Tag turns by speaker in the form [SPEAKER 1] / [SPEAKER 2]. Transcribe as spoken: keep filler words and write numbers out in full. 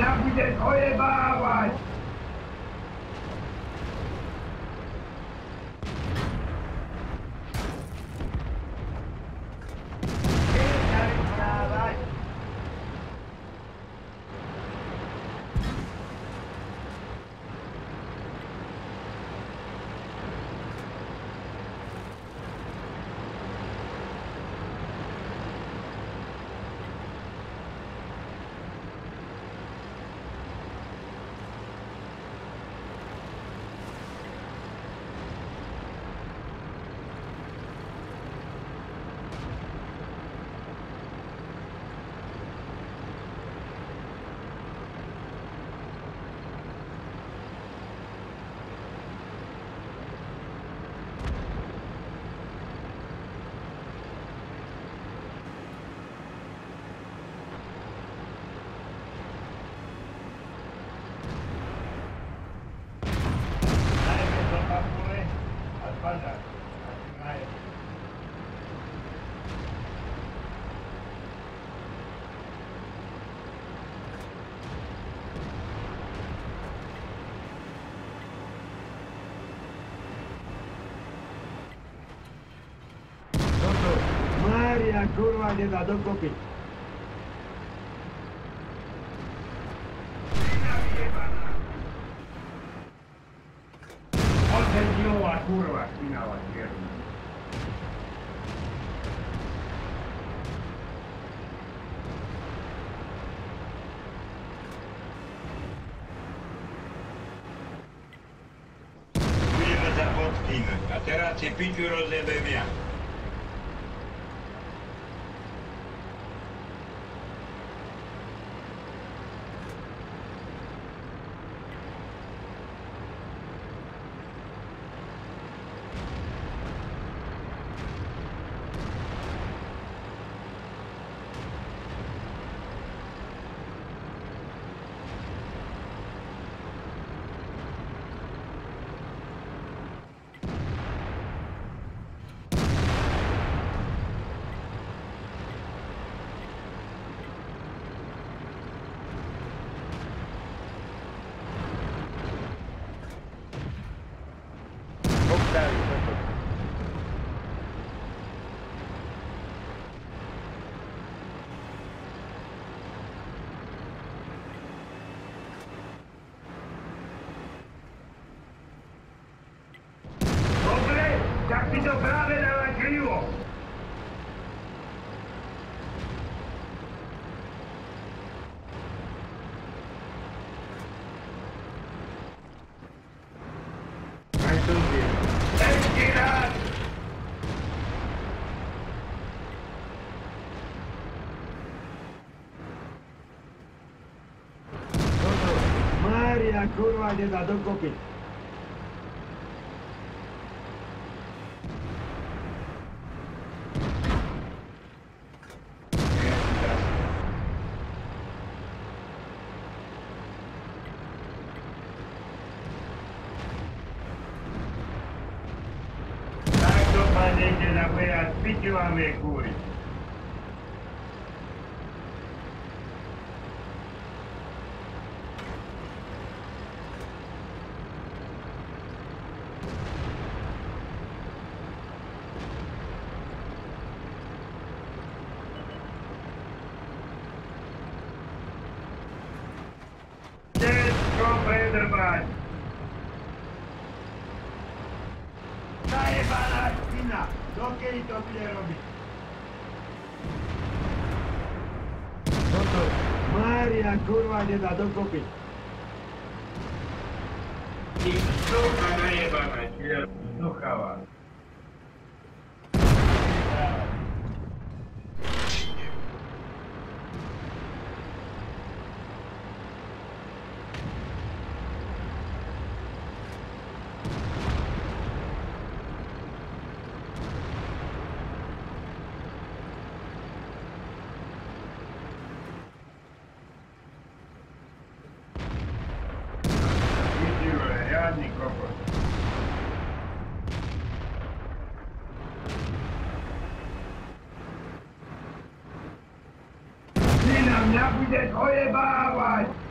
[SPEAKER 1] mňa budeš ojebávať! Mária, kurva, nedá dokopy. Odvedila, kurva, spinala, vierna.
[SPEAKER 2] Budeme sa podstínať a teraz si piču rozjebem ja.
[SPEAKER 1] Tak si to práve dala krivo.
[SPEAKER 3] Aj to vie.
[SPEAKER 1] Ešte raz!
[SPEAKER 3] Toto, Mária, kurva, nedá dokopy.
[SPEAKER 1] Padnete na pejaz, piťu vám je kúriť. Všetko predrbať! Zajebaná špina! Dokedy to bude robiť?
[SPEAKER 3] Toto, Mária, kurva, nedá dokopy.
[SPEAKER 1] Ty suka najebaná, čiže duchavá. Riadny kokos. Ty na mňa budeš ojebávať!